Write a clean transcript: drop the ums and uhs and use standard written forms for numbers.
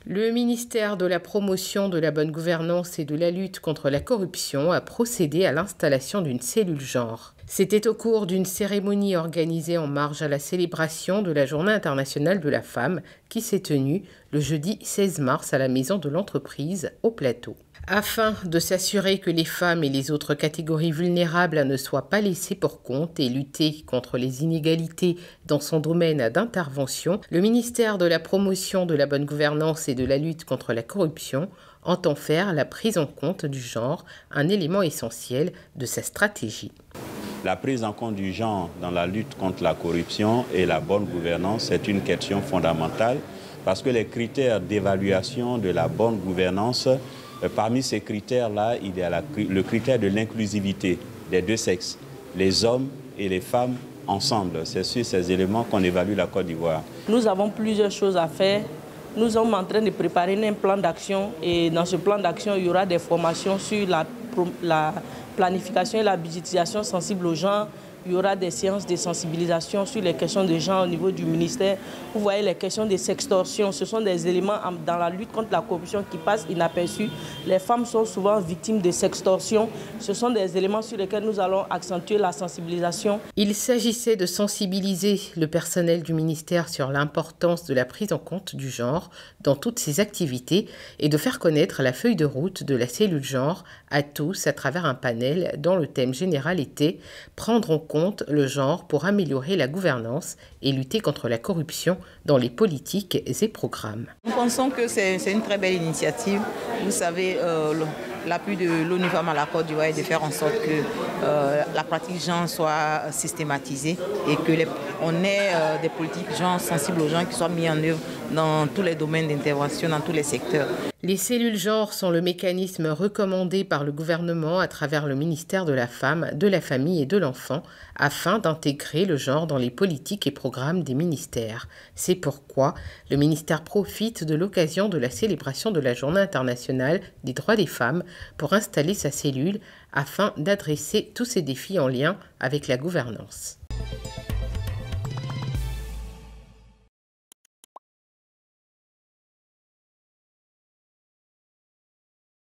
Le ministère de la Promotion de la bonne gouvernance et de la lutte contre la corruption a procédé à l'installation d'une cellule genre. C'était au cours d'une cérémonie organisée en marge à la célébration de la Journée internationale de la femme qui s'est tenue le jeudi 16 mars à la Maison de l'Entreprise au Plateau. Afin de s'assurer que les femmes et les autres catégories vulnérables ne soient pas laissées pour compte et lutter contre les inégalités dans son domaine d'intervention, le ministère de la Promotion de la bonne gouvernance et de la lutte contre la corruption entend faire la prise en compte du genre un élément essentiel de sa stratégie. La prise en compte du genre dans la lutte contre la corruption et la bonne gouvernance est une question fondamentale parce que les critères d'évaluation de la bonne gouvernance, parmi ces critères-là, il y a le critère de l'inclusivité des deux sexes, les hommes et les femmes ensemble. C'est sur ces éléments qu'on évalue la Côte d'Ivoire. Nous avons plusieurs choses à faire. Nous sommes en train de préparer un plan d'action et dans ce plan d'action, il y aura des formations sur la planification et la budgétisation sensible au genre. Il y aura des séances de sensibilisation sur les questions de genre au niveau du ministère. Vous voyez les questions de sextorsion, ce sont des éléments dans la lutte contre la corruption qui passent inaperçus. Les femmes sont souvent victimes de sextorsion. Ce sont des éléments sur lesquels nous allons accentuer la sensibilisation. Il s'agissait de sensibiliser le personnel du ministère sur l'importance de la prise en compte du genre dans toutes ses activités et de faire connaître la feuille de route de la cellule genre à tous à travers un panel dont le thème général était « Prendre en compte le genre pour améliorer la gouvernance et lutter contre la corruption dans les politiques et programmes. » Nous pensons que c'est une très belle initiative. Vous savez, l'appui de l'ONU Femmes à la Côte d'Ivoire est de faire en sorte que la pratique genre soit systématisée et que on ait des politiques genre sensibles aux gens qui soient mis en œuvre dans tous les domaines d'intervention, dans tous les secteurs. Les cellules genre sont le mécanisme recommandé par le gouvernement à travers le ministère de la Femme, de la Famille et de l'Enfant afin d'intégrer le genre dans les politiques et programmes des ministères. C'est pourquoi le ministère profite de l'occasion de la célébration de la Journée internationale des droits des femmes pour installer sa cellule afin d'adresser tous ces défis en lien avec la gouvernance.